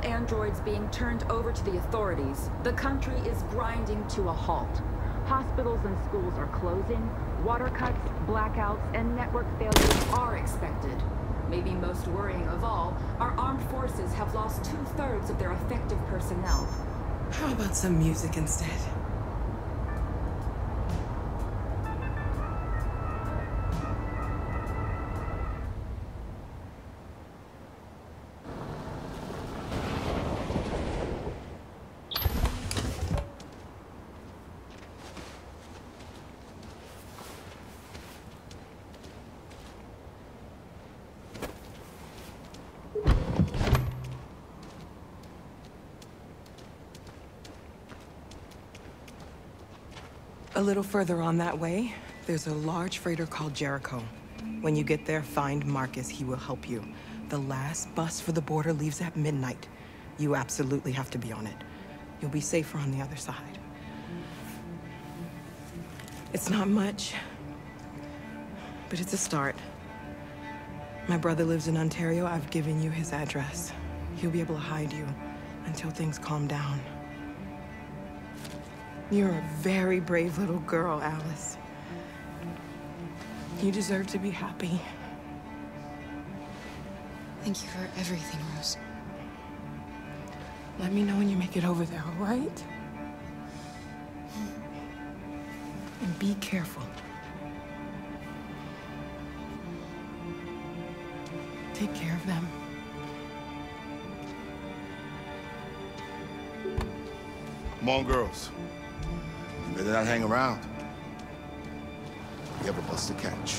androids being turned over to the authorities, the country is grinding to a halt. Hospitals and schools are closing, water cuts, blackouts, and network failures are expected. Maybe most worrying of all, our armed forces have lost 2/3 of their effective personnel. How about some music instead? A little further on that way, there's a large freighter called Jericho. When you get there, find Marcus. He will help you. The last bus for the border leaves at midnight. You absolutely have to be on it. You'll be safer on the other side. It's not much, but it's a start. My brother lives in Ontario. I've given you his address. He'll be able to hide you until things calm down. You're a very brave little girl, Alice. You deserve to be happy. Thank you for everything, Rose. Let me know when you make it over there, all right? And be careful. Take care of them. Come on, girls. You better not hang around. We have a bus to catch.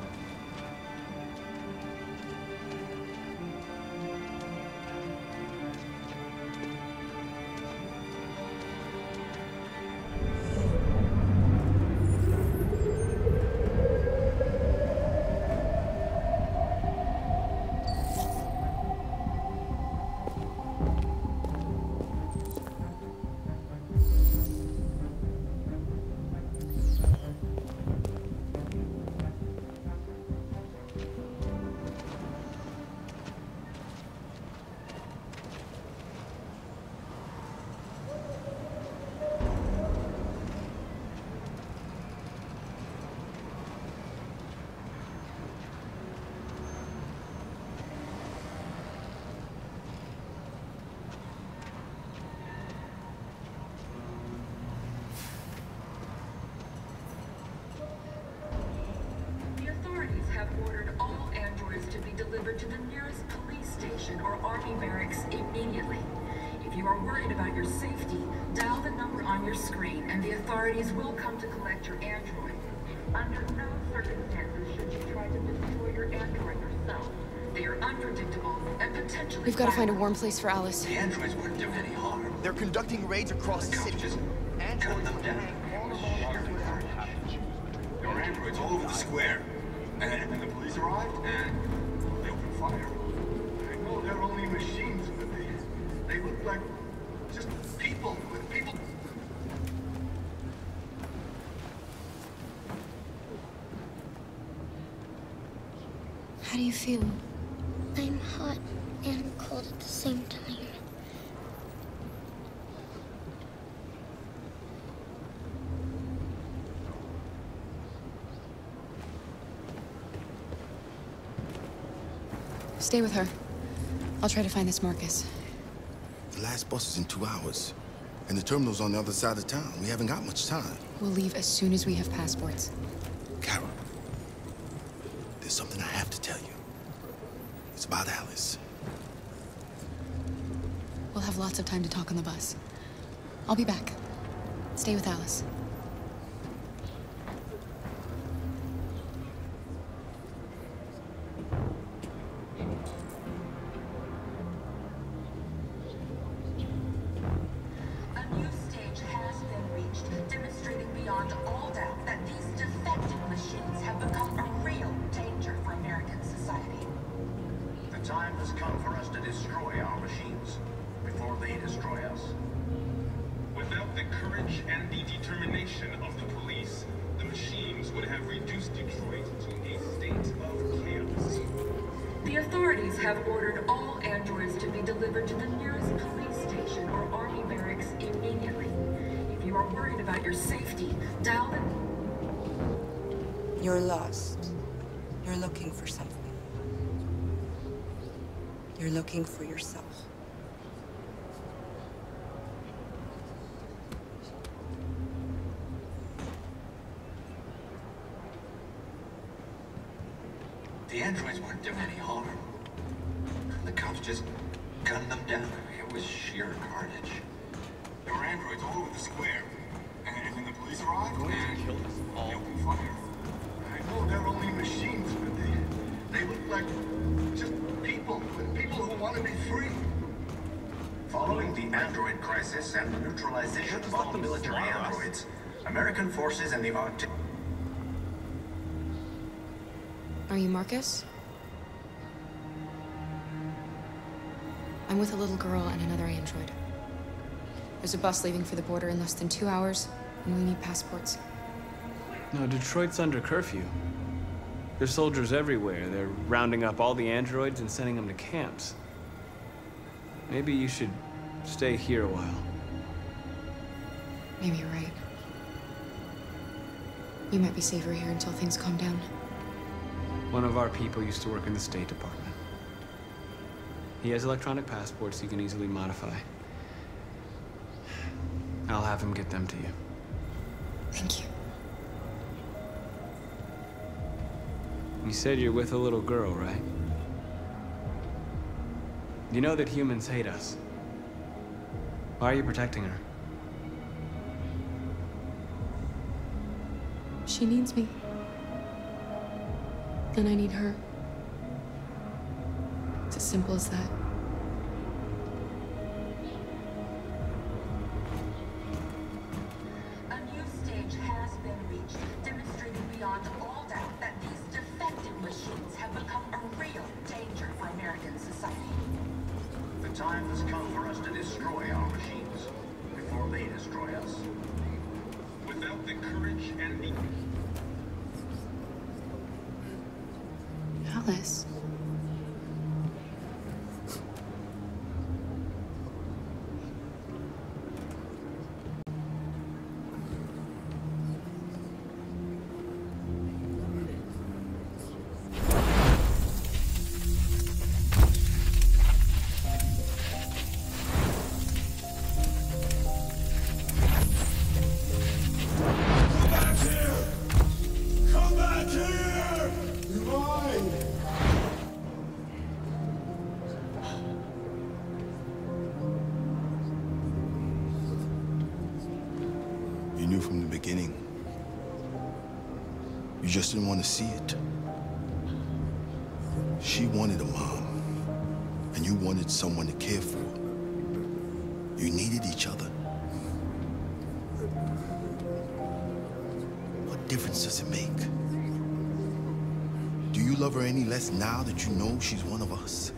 To the nearest police station or army barracks immediately. If you are worried about your safety, dial the number on your screen and the authorities will come to collect your android. Under no circumstances should you try to destroy your android yourself. They are unpredictable and potentially We've got to find a warm place for Alice. The androids wouldn't do any harm. They're conducting raids across the city. Just cut them down. There were androids all over the square. And the police arrived and they opened fire. I know they're only machines, but they look like just people with people. How do you feel? I'm hot and cold at the same time. Stay with her. I'll try to find this Marcus. The last bus is in 2 hours. And the terminal's on the other side of town. We haven't got much time. We'll leave as soon as we have passports. Kara, there's something I have to tell you. It's about Alice. We'll have lots of time to talk on the bus. I'll be back. Stay with Alice. The authorities have ordered all androids to be delivered to the nearest worried about your safety, dial the... You're lost. You're looking for something. You're looking for yourself. The androids weren't doing any harm. The cops just gunned them down. It was sheer carnage. There were androids all over the square. And when the police arrived, they opened fire. I know they're only machines, but they look like just people who want to be free. Following the android crisis and the neutralization of all military androids, American forces in the Arctic... Are you Marcus? I'm with a little girl and another android. There's a bus leaving for the border in less than 2 hours, and we need passports. No, Detroit's under curfew. There's soldiers everywhere. They're rounding up all the androids and sending them to camps. Maybe you should stay here a while. Maybe you're right. You might be safer here until things calm down. One of our people used to work in the State Department. He has electronic passports he can easily modify. I'll have him get them to you. Thank you. You said you're with a little girl, right? You know that humans hate us. Why are you protecting her? She needs me. And I need her. It's as simple as that. A new stage has been reached, demonstrating beyond all doubt that these defective machines have become a real danger for American society. The time has come for us to destroy our machines before they destroy us. Without the courage and the... Alice. You knew from the beginning. You just didn't want to see it. She wanted a mom, and you wanted someone to care for. You needed each other. What difference does it make? Do you love her any less now that you know she's one of us?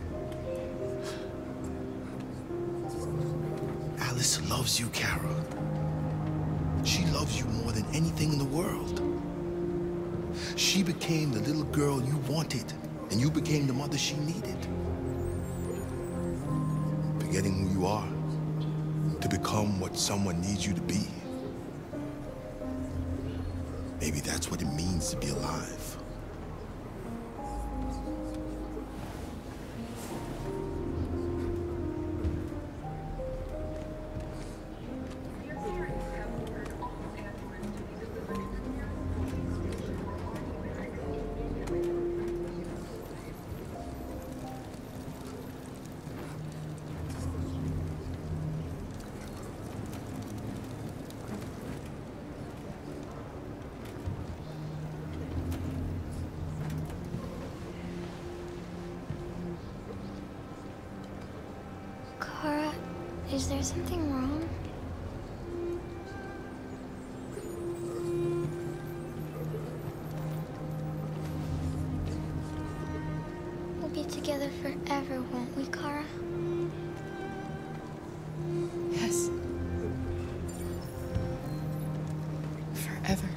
Alice loves you, Kara. She loves you more than anything in the world. She became the little girl you wanted, and you became the mother she needed. Forgetting who you are to become what someone needs you to be. Maybe that's what it means to be alive. Kara, is there something wrong? We'll be together forever, won't we, Kara? Yes. Forever.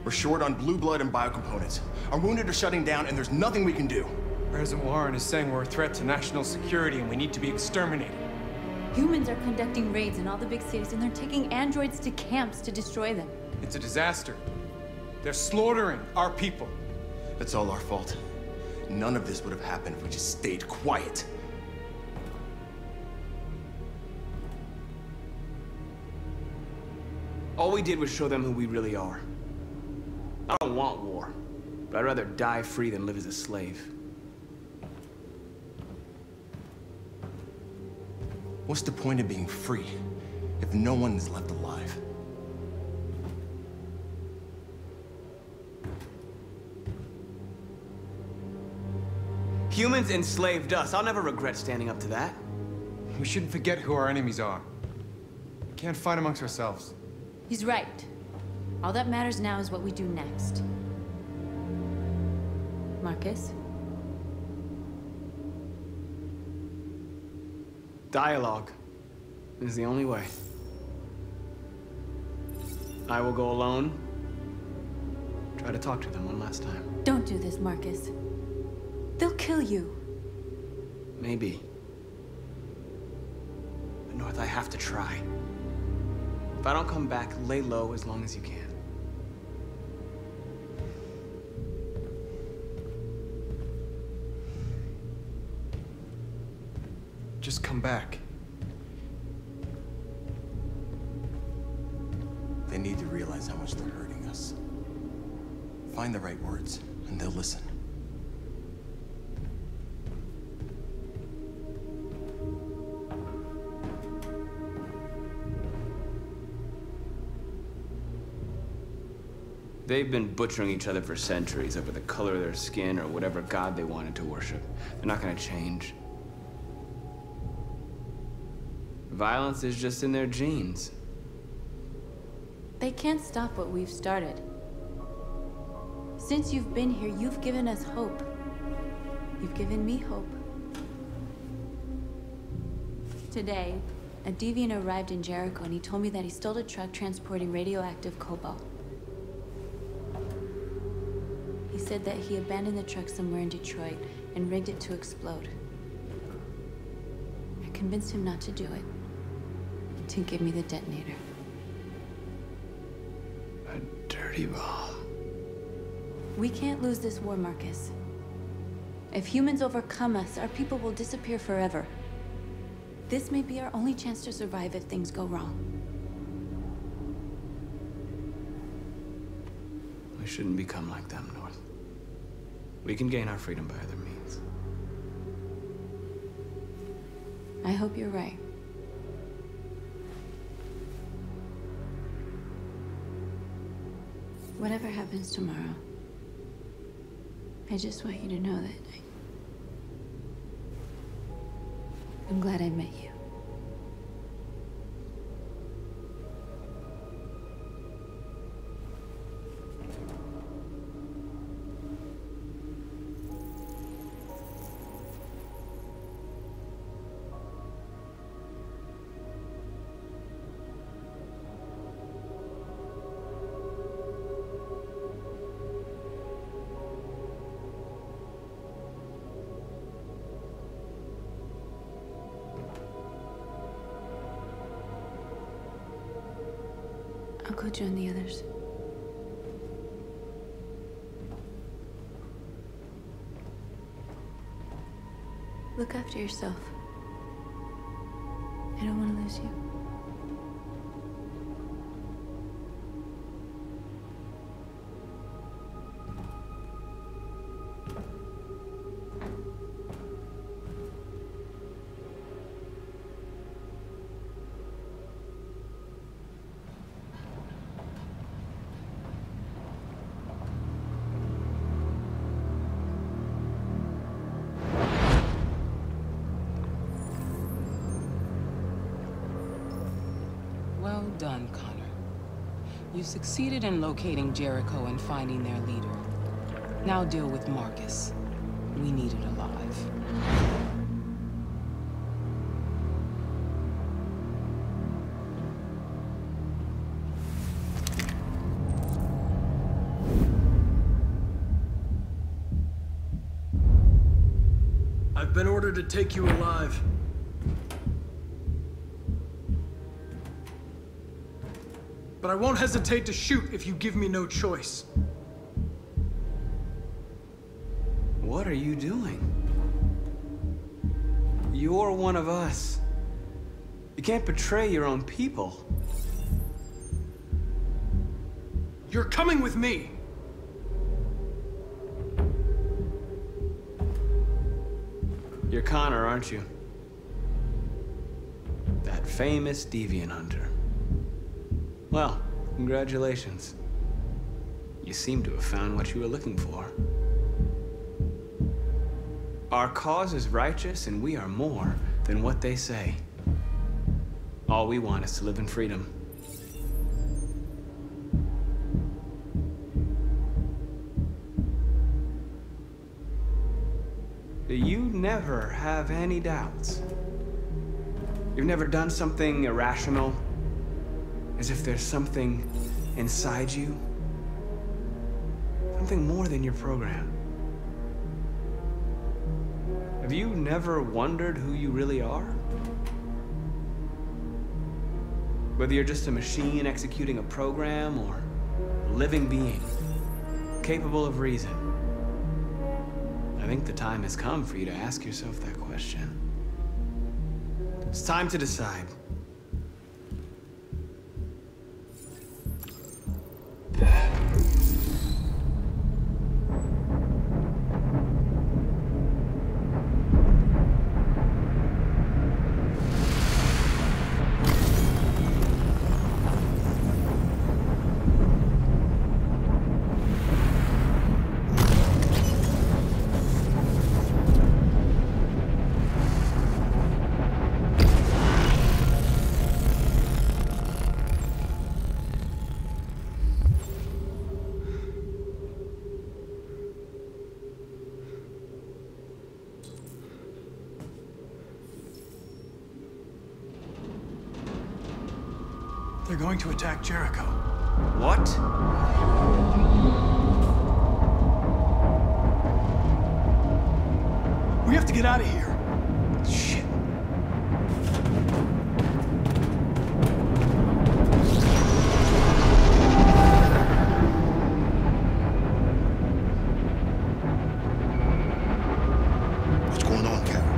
We're short on blue blood and biocomponents. Our wounded are shutting down, and there's nothing we can do. President Warren is saying we're a threat to national security and we need to be exterminated. Humans are conducting raids in all the big cities, and they're taking androids to camps to destroy them. It's a disaster. They're slaughtering our people. It's all our fault. None of this would have happened if we just stayed quiet. All we did was show them who we really are. I don't want war, but I'd rather die free than live as a slave. What's the point of being free if no one is left alive? Humans enslaved us. I'll never regret standing up to that. We shouldn't forget who our enemies are. We can't fight amongst ourselves. He's right. All that matters now is what we do next. Marcus? Dialogue is the only way. I will go alone. Try to talk to them one last time. Don't do this, Marcus. They'll kill you. Maybe. But North, I have to try. If I don't come back, lay low as long as you can. Just come back. They need to realize how much they're hurting us. Find the right words, and they'll listen. They've been butchering each other for centuries over the color of their skin or whatever god they wanted to worship. They're not gonna change. Violence is just in their genes. They can't stop what we've started. Since you've been here, you've given us hope. You've given me hope. Today, a deviant arrived in Jericho and he told me that he stole a truck transporting radioactive cobalt. He said that he abandoned the truck somewhere in Detroit and rigged it to explode. I convinced him not to do it, to give me the detonator. A dirty ball. We can't lose this war, Marcus. If humans overcome us, our people will disappear forever. This may be our only chance to survive if things go wrong. We shouldn't become like them, North. We can gain our freedom by other means. I hope you're right. Whatever happens tomorrow, I just want you to know that I'm glad I met you. I'll go join the others. Look after yourself. I don't want to lose you. Well done, Connor. You succeeded in locating Jericho and finding their leader. Now deal with Marcus. We need it alive. been ordered to take you alive. But I won't hesitate to shoot if you give me no choice. What are you doing? You're one of us. You can't betray your own people. You're coming with me! You're Connor, aren't you? That famous deviant hunter. Well, congratulations. You seem to have found what you were looking for. Our cause is righteous, and we are more than what they say. All we want is to live in freedom. You never have any doubts. You've never done something irrational, as if there's something inside you, something more than your program. Have you never wondered who you really are? Whether you're just a machine executing a program or a living being, capable of reason. I think the time has come for you to ask yourself that question. It's time to decide. They're going to attack Jericho. What? We have to get out of here. Shit. What's going on, Carol?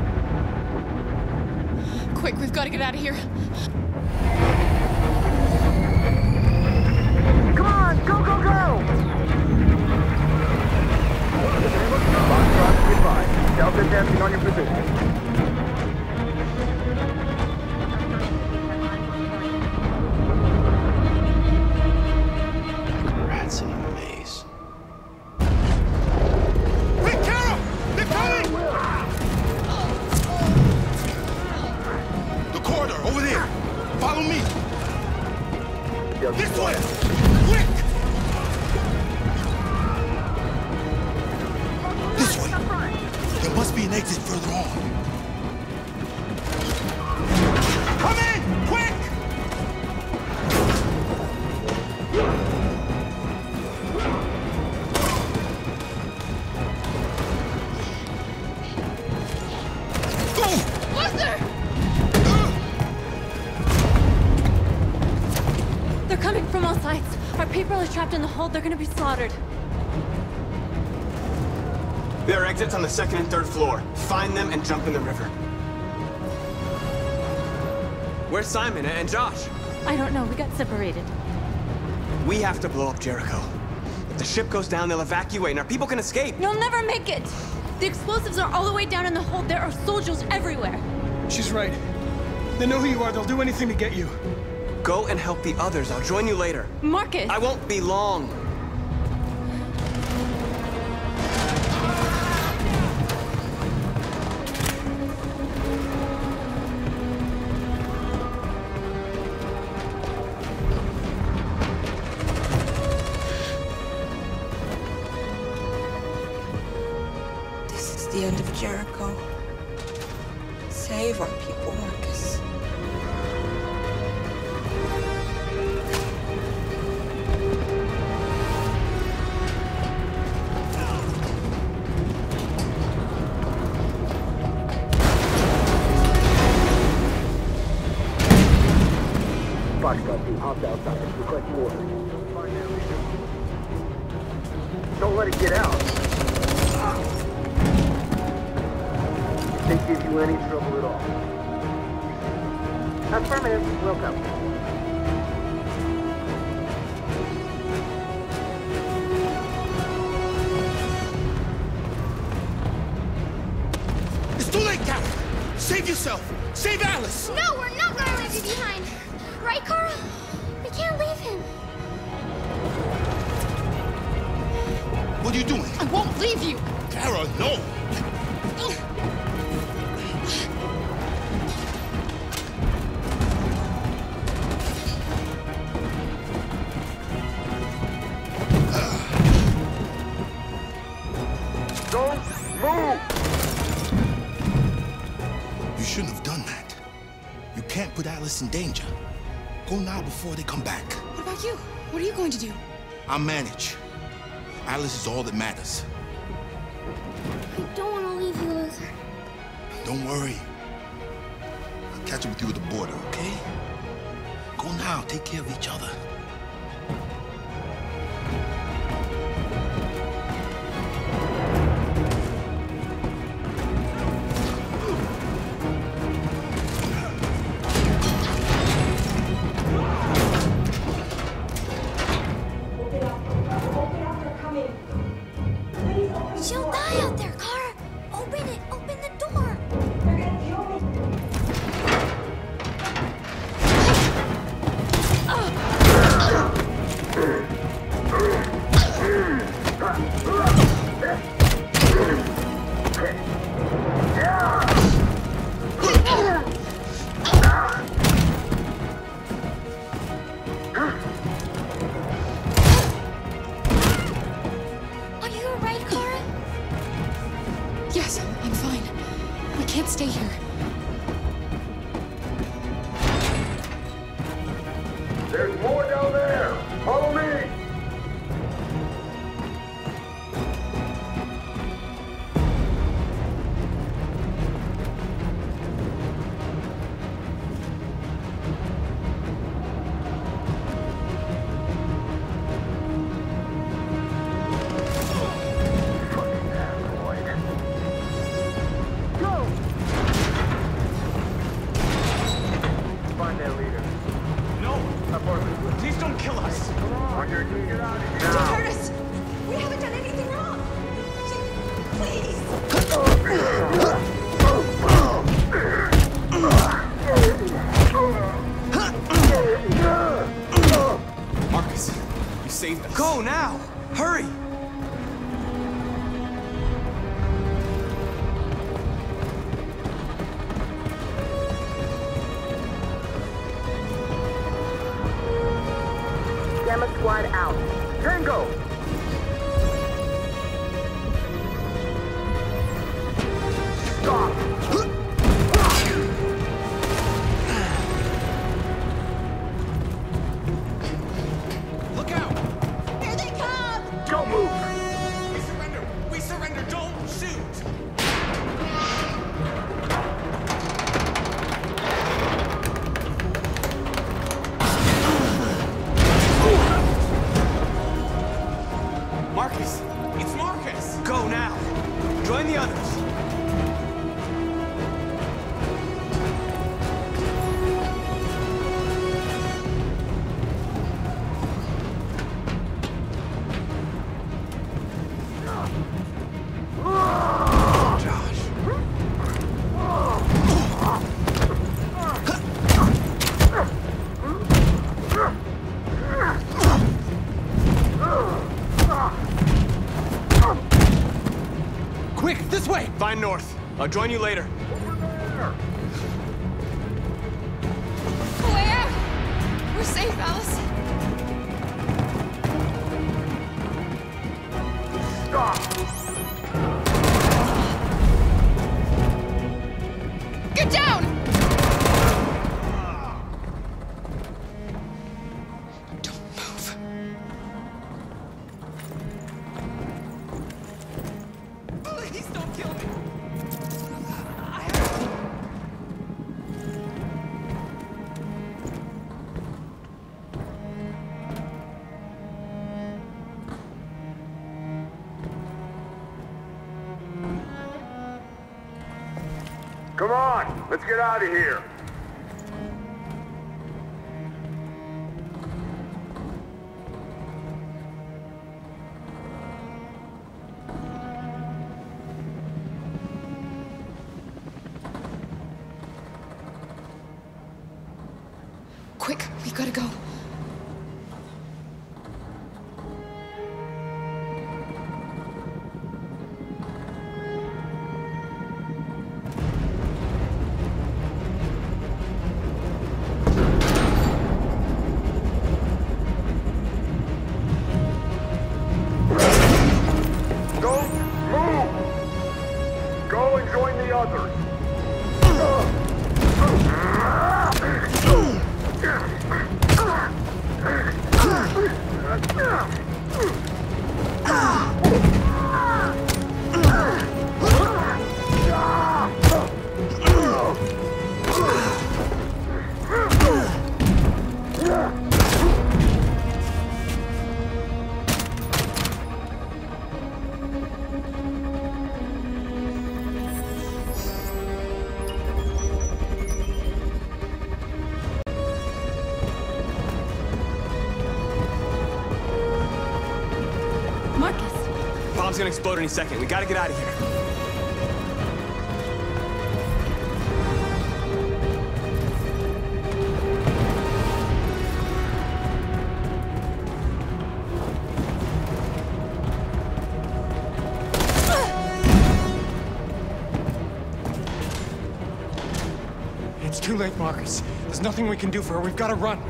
Quick, we've got to get out of here. Come on, go, go, go! Foxtrot, goodbye. Delta dancing on your position. Rats in a maze. Quick, Carol! They're coming! The corridor, over there. Follow me. This way! Quick! This way. There must be an exit further on. Come in! Quick! Luther! They're coming from all sides. Our people are trapped in the hold. They're gonna be slaughtered. There are exits on the second and third floor. Find them and jump in the river. Where's Simon and Josh? I don't know. We got separated. We have to blow up Jericho. If the ship goes down, they'll evacuate and our people can escape. You'll never make it! The explosives are all the way down in the hold. There are soldiers everywhere. She's right. They know who you are. They'll do anything to get you. Go and help the others. I'll join you later. Marcus! I won't be long. This is the end of Jericho. Save our people, Marcus. Foxtrot 2, hopped outside. Requesting orders. Don't let it get out. If they give you any trouble at all. Affirmative. Welcome. It's too late, Carol. Save yourself. Save Alice. No, we're not gonna leave you behind. Right, Kara? We can't leave him. What are you doing? I won't leave you. Kara, no. Don't move! You shouldn't have done that. You can't put Alice in danger. Go now before they come back. What about you? What are you going to do? I'll manage. Alice is all that matters. I don't want to leave you, Luther. Don't worry. I'll catch up with you at the border, okay? Go now. Take care of each other. She'll die out there, Kara. Open it. Open the door. Are you alright, Kara? Yes, I'm fine. We can't stay here. There's more down there! Follow me! Fucking asteroid. Go! Find that leader. Please don't kill us. On your knees. Get out of here. Don't hurt us! We haven't done anything wrong! Please! Marcus, you saved us. Go now! Hurry! Gamma Squad out. Tango! Stop! Look out! Here they come! Don't move! We surrender! We surrender! Don't shoot! Marcus! It's Marcus! Go now! Join the others! Quick, this way! Find North. I'll join you later. Way out! We're safe, Alice. Stop! Get down! Don't move. Please don't kill me! on! Let's get out of here! Quick, we gotta go. Don't move! Go and join the others! Marcus! Bomb's gonna explode any second. We gotta get out of here. It's too late, Marcus. There's nothing we can do for her. We've got to run.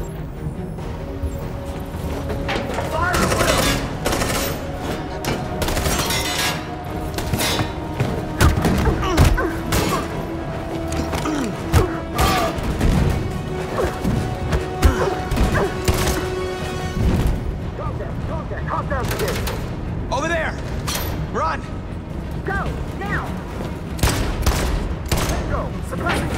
Over there! Run! Go! Now! Let's go! Suppressing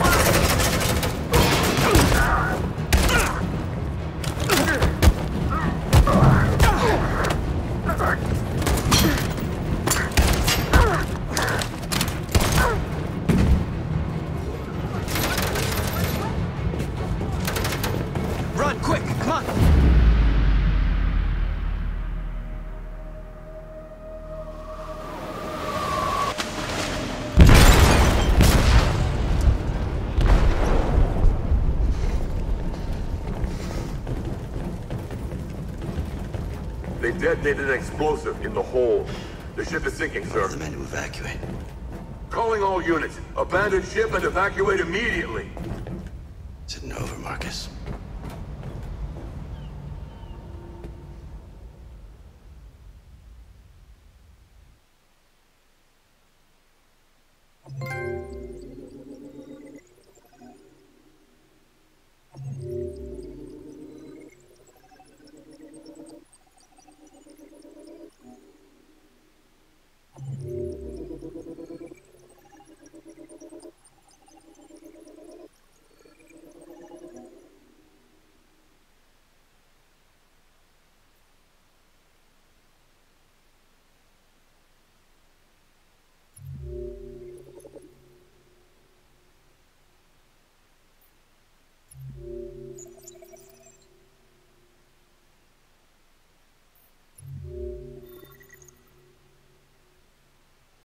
Run, quick! Come on! They detonated an explosive in the hold. The ship is sinking, sir. The men to evacuate. Calling all units. Abandon ship and evacuate immediately.